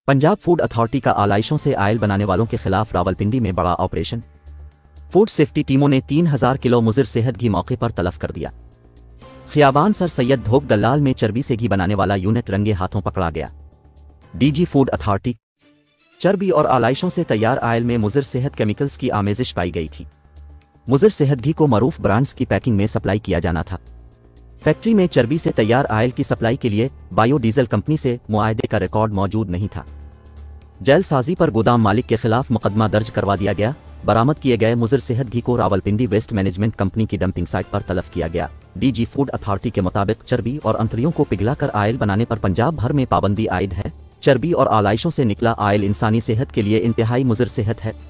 Punjab food authority का आलाइशों से oil बनाने वालों के खिलाफ रावलपिंडी में बड़ा ऑपरेशन। फूड सेफ्टी टीमों ने 3000 किलो मुज़र सेहत घी मौके पर तलब कर दिया। खियाबान सर सैयद भोग दलाल में चर्बी से घी बनाने वाला यूनिट रंगे हाथों पकड़ा गया। DG food authority. चर्बी और आलाइशों से तैयार आयल में मुज़र सेहत केमिकल्स की आमेजिश पाई गई थी। मुज़र सेहत घी को मरूफ ब्रांड्स की पैकिंग में सप्लाई किया जाना था। फैक्ट्री में चर्बी से तैयार आयल की सप्लाई के लिए बायोडीजल कंपनी से मुआहदे का रिकॉर्ड मौजूद नहीं था। जैलसाजी पर गोदाम मालिक के खिलाफ मुकदमा दर्ज करवा दिया गया। बरामद किए गए मुज़र सेहत घी को रावलपिंडी वेस्ट मैनेजमेंट कंपनी की डंपिंग साइट पर तलब किया गया। डीजी फूड अथॉरिटी के मुताबिक चर्बी और अंतड़ियों को पिघलाकर आयल बनाने पर पंजाब भर में पाबंदी आयद है। चर्बी और आलाइशों से निकला आयल इंसानी सेहत के लिए इंतहाई मुज़र सेहत है।